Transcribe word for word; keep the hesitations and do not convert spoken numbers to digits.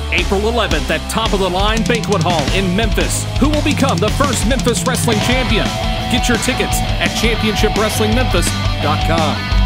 April eleventh at Top of the Line Banquet Hall in Memphis. Who will become the first Memphis Wrestling Champion? Get your tickets at championship wrestling memphis dot com.